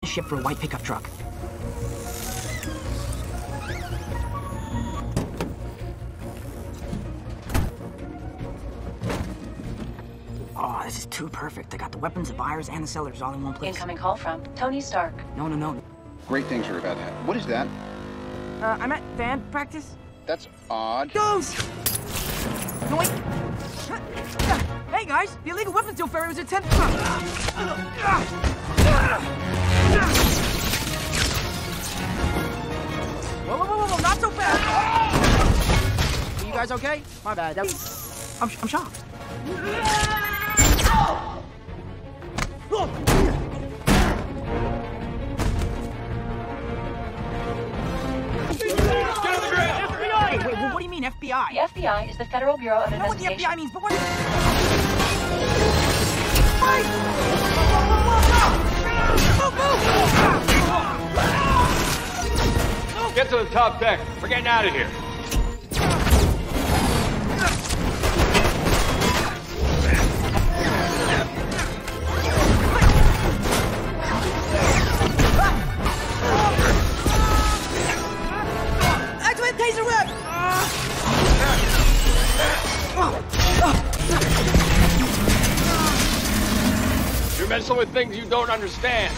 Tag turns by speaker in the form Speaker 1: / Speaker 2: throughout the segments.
Speaker 1: ship for a white pickup truck. Oh, this is too perfect. I got the weapons, the buyers, and the sellers all in one place.
Speaker 2: Incoming call from Tony Stark.
Speaker 1: No.
Speaker 3: Great things are about to happen. What is that?
Speaker 1: I'm at band practice.
Speaker 3: That's odd.
Speaker 1: Ghost! No, wait. Hey, guys, the illegal weapons deal ferry was at 10. Whoa, not so fast! Are you guys okay? My bad. I'm shocked. Wait, what do you mean, FBI?
Speaker 2: The FBI is the Federal Bureau of
Speaker 1: I know what the
Speaker 2: Investigation.
Speaker 1: FBI means, but what...
Speaker 4: Get to the top deck. We're getting out of here.
Speaker 1: Activate taser whip!
Speaker 4: You're messing with things you don't understand.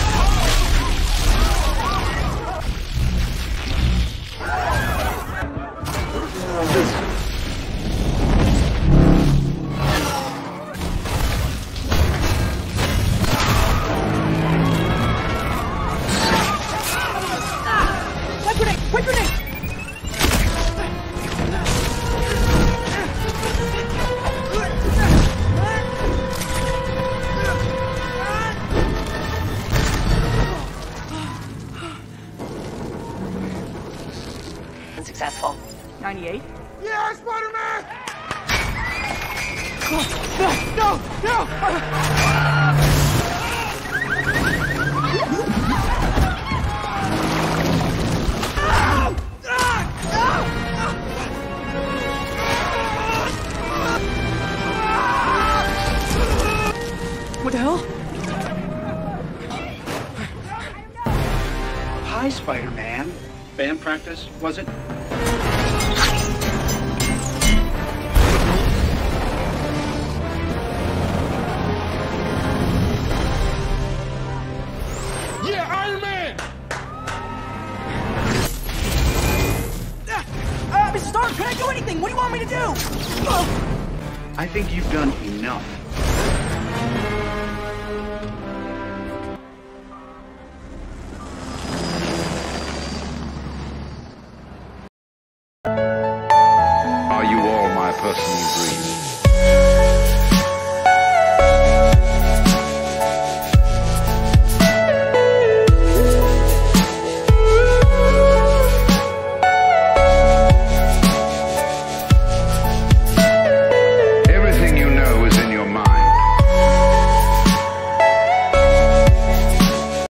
Speaker 1: Quick grenade!
Speaker 2: Unsuccessful.
Speaker 1: 98?
Speaker 3: Yeah, Spider-Man!
Speaker 1: No! What the hell?
Speaker 5: Hi, Spider-Man. Band practice, was it?
Speaker 4: Yeah, Iron Man!
Speaker 1: Mr. Stark, can I do anything? What do you want me to do?
Speaker 5: I think you've done enough.
Speaker 3: Are you all my personal dreams?